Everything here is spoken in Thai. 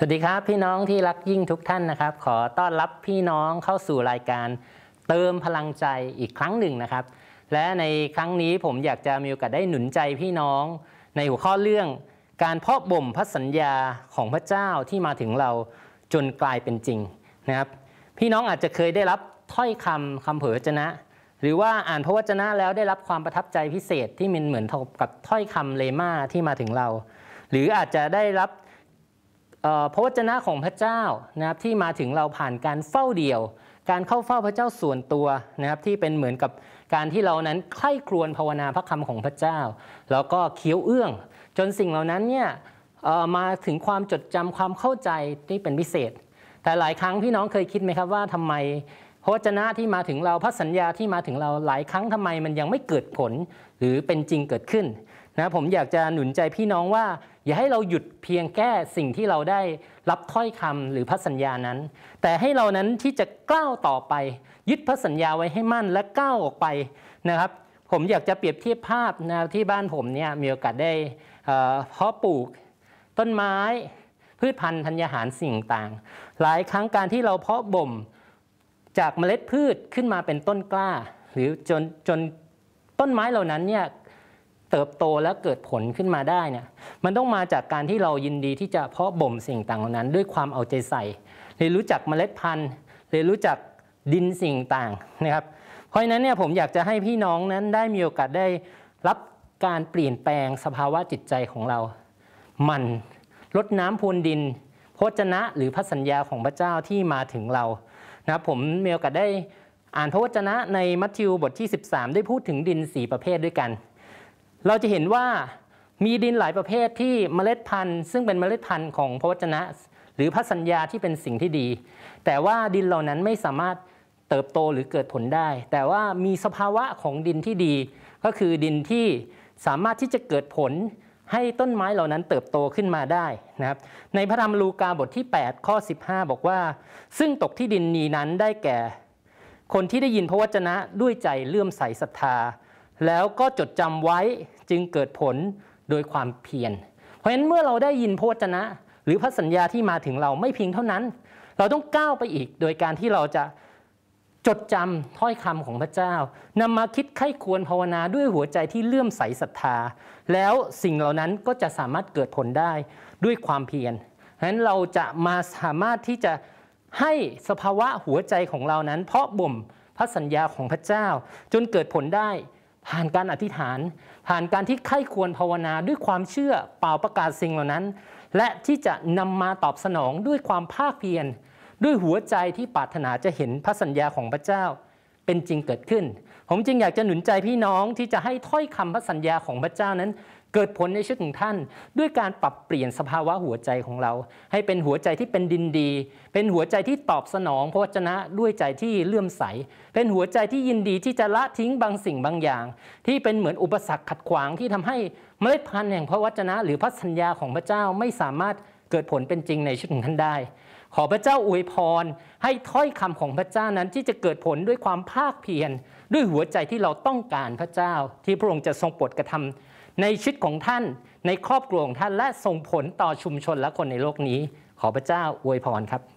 สวัสดีครับพี่น้องที่รักยิ่งทุกท่านนะครับขอต้อนรับพี่น้องเข้าสู่รายการเติมพลังใจอีกครั้งหนึ่งนะครับและในครั้งนี้ผมอยากจะมีโอกาสได้หนุนใจพี่น้องในหัวข้อเรื่องการเพาะบ่มพระสัญญาของพระเจ้าที่มาถึงเราจนกลายเป็นจริงนะครับพี่น้องอาจจะเคยได้รับถ้อยคำเผยพระวจนะหรือว่าอ่านพระวจนะแล้วได้รับความประทับใจพิเศษที่มันเหมือนกับถ้อยคำเลม่าที่มาถึงเราหรืออาจจะได้รับพระวจนะของพระเจ้านะครับที่มาถึงเราผ่านการเฝ้าเดี่ยวการเข้าเฝ้าพระเจ้าส่วนตัวนะครับที่เป็นเหมือนกับการที่เรานั้นใคร่ครวญภาวนาพระคำของพระเจ้าแล้วก็เคี้ยวเอื้องจนสิ่งเหล่านั้นเนี่ยมาถึงความจดจำความเข้าใจที่เป็นพิเศษแต่หลายครั้งพี่น้องเคยคิดไหมครับว่าทำไมพระวจนะที่มาถึงเราพระสัญญาที่มาถึงเราหลายครั้งทำไมมันยังไม่เกิดผลหรือเป็นจริงเกิดขึ้นนะผมอยากจะหนุนใจพี่น้องว่าอย่าให้เราหยุดเพียงแค่สิ่งที่เราได้รับถ้อยคำหรือพระสัญญานั้นแต่ให้เรานั้นที่จะก้าวต่อไปยึดพระสัญญาไว้ให้มั่นและก้าวออกไปนะครับผมอยากจะเปรียบเทียบภาพนะที่บ้านผมเนี่ยมีโอกาสได้เพาะปลูกต้นไม้พืชพันธุ์ธัญญาหารสิ่งต่างหลายครั้งการที่เราเพาะบ่มจากเมล็ดพืชขึ้นมาเป็นต้นกล้าหรือจนต้นไม้เหล่านั้นเนี่ยเติบโตและเกิดผลขึ้นมาได้เนี่ยมันต้องมาจากการที่เรายินดีที่จะเพาะบ่มสิ่งต่างเหล่านั้นด้วยความเอาใจใส่เรียนรู้จักเมล็ดพันธุ์เรียนรู้จักดินสิ่งต่างนะครับเพราะฉะนั้นเนี่ยผมอยากจะให้พี่น้องนั้นได้มีโอกาสได้รับการเปลี่ยนแปลงสภาวะจิตใจของเรามันรดน้ำพรวนดินพระวจนะหรือพระสัญญาของพระเจ้าที่มาถึงเรานะครับผมมีโอกาสได้อ่านพระวจนะในมัทธิวบทที่13ได้พูดถึงดิน4ประเภทด้วยกันเราจะเห็นว่ามีดินหลายประเภทที่เมล็ดพันธุ์ซึ่งเป็นเมล็ดพันธุ์ของพระวจนะหรือพระสัญญาที่เป็นสิ่งที่ดีแต่ว่าดินเหล่านั้นไม่สามารถเติบโตหรือเกิดผลได้แต่ว่ามีสภาวะของดินที่ดีก็คือดินที่สามารถที่จะเกิดผลให้ต้นไม้เหล่านั้นเติบโตขึ้นมาได้นะครับในพระธรรมลูกาบทที่8ข้อ15บอกว่าซึ่งตกที่ดินนี้นั้นได้แก่คนที่ได้ยินพระวจนะด้วยใจเลื่อมใสศรัทธาแล้วก็จดจำไว้จึงเกิดผลโดยความเพียรเพราะฉะนั้นเมื่อเราได้ยินพระวจนะหรือพระสัญญาที่มาถึงเราไม่เพียงเท่านั้นเราต้องก้าวไปอีกโดยการที่เราจะจดจำถ้อยคำของพระเจ้านำมาคิดไข้ควรภาวนาด้วยหัวใจที่เลื่อมใสศรัทธาแล้วสิ่งเหล่านั้นก็จะสามารถเกิดผลได้ด้วยความเพียรเพราะฉะนั้นเราจะมาสามารถที่จะให้สภาวะหัวใจของเรานั้นเพาะบ่มพระสัญญาของพระเจ้าจนเกิดผลได้ผ่านการอธิษฐานผ่านการที่ไข้ควรภาวนาด้วยความเชื่อเป่าประกาศสิ่งเหล่านั้นและที่จะนำมาตอบสนองด้วยความภาคเพียรด้วยหัวใจที่ปรารถนาจะเห็นพระสัญญาของพระเจ้าเป็นจริงเกิดขึ้นผมจึงอยากจะหนุนใจพี่น้องที่จะให้ถ้อยคำพระสัญญาของพระเจ้านั้นเกิดผลในชีวิตของท่านด้วยการปรับเปลี่ยนสภาวะหัวใจของเราให้เป็นหัวใจที่เป็นดินดีเป็นหัวใจที่ตอบสนองพระวจนะด้วยใจที่เลื่อมใสเป็นหัวใจที่ยินดีที่จะละทิ้งบางสิ่งบางอย่างที่เป็นเหมือนอุปสรรคขัดขวางที่ทำให้เมล็ดพันธุ์แห่งพระวจนะหรือพระสัญญาของพระเจ้าไม่สามารถเกิดผลเป็นจริงในชีวิตของท่านได้ขอพระเจ้าอวยพรให้ถ้อยคำของพระเจ้านั้นที่จะเกิดผลด้วยความภาคเพียรด้วยหัวใจที่เราต้องการพระเจ้าที่พระองค์จะทรงโปรดกระทำในชีวิตของท่านในครอบครัวของท่านและส่งผลต่อชุมชนและคนในโลกนี้ขอพระเจ้าอวยพรครับ